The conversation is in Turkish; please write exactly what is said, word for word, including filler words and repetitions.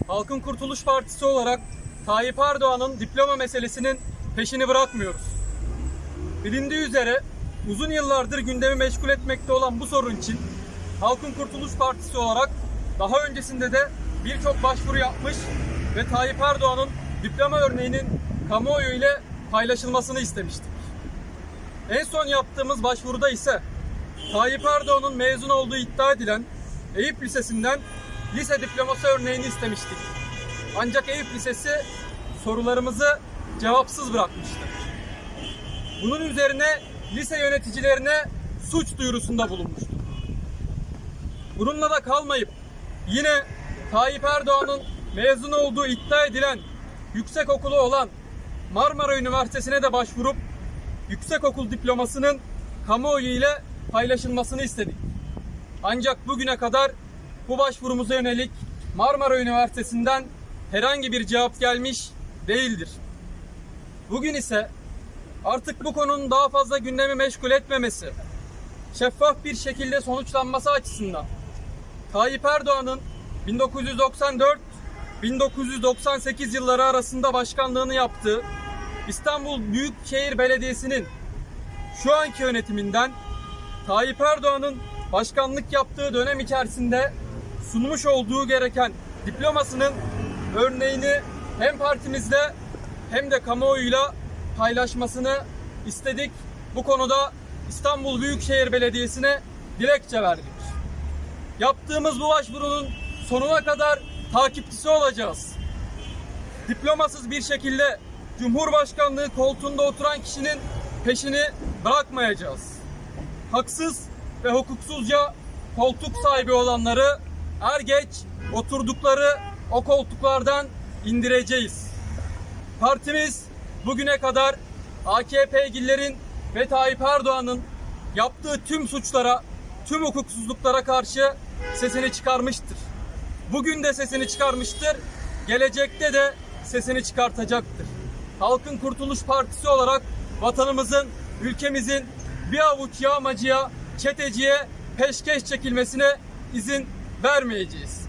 Halkın Kurtuluş Partisi olarak Tayyip Erdoğan'ın diploma meselesinin peşini bırakmıyoruz. Bilindiği üzere uzun yıllardır gündemi meşgul etmekte olan bu sorun için Halkın Kurtuluş Partisi olarak daha öncesinde de birçok başvuru yapmış ve Tayyip Erdoğan'ın diploma örneğinin kamuoyu ile paylaşılmasını istemiştik. En son yaptığımız başvuruda ise Tayyip Erdoğan'ın mezun olduğu iddia edilen Eyüp Lisesi'nden lise diploması örneğini istemiştik. Ancak Eyüp Lisesi sorularımızı cevapsız bırakmıştı. Bunun üzerine lise yöneticilerine suç duyurusunda bulunmuştu. Bununla da kalmayıp yine Tayyip Erdoğan'ın mezun olduğu iddia edilen yüksekokulu olan Marmara Üniversitesi'ne de başvurup yüksekokul diplomasının kamuoyu ile paylaşılmasını istedik. Ancak bugüne kadar bu başvurumuza yönelik Marmara Üniversitesi'nden herhangi bir cevap gelmiş değildir. Bugün ise artık bu konunun daha fazla gündemi meşgul etmemesi, şeffaf bir şekilde sonuçlanması açısından Tayyip Erdoğan'ın bin dokuz yüz doksan dört bin dokuz yüz doksan sekiz yılları arasında başkanlığını yaptığı İstanbul Büyükşehir Belediyesi'nin şu anki yönetiminden Tayyip Erdoğan'ın başkanlık yaptığı dönem içerisinde sunmuş olduğu gereken diplomasının örneğini hem partimizle hem de kamuoyuyla paylaşmasını istedik. Bu konuda İstanbul Büyükşehir Belediyesi'ne dilekçe verdik. Yaptığımız bu başvurunun sonuna kadar takipçisi olacağız. Diplomasız bir şekilde Cumhurbaşkanlığı koltuğunda oturan kişinin peşini bırakmayacağız. Haksız ve hukuksuzca koltuk sahibi olanları er geç oturdukları o koltuklardan indireceğiz. Partimiz bugüne kadar A K P'lilerin ve Tayyip Erdoğan'ın yaptığı tüm suçlara, tüm hukuksuzluklara karşı sesini çıkarmıştır. Bugün de sesini çıkarmıştır, gelecekte de sesini çıkartacaktır. Halkın Kurtuluş Partisi olarak vatanımızın, ülkemizin bir avuç yağmacıya, çeteciye peşkeş çekilmesine izin vermeyeceğiz.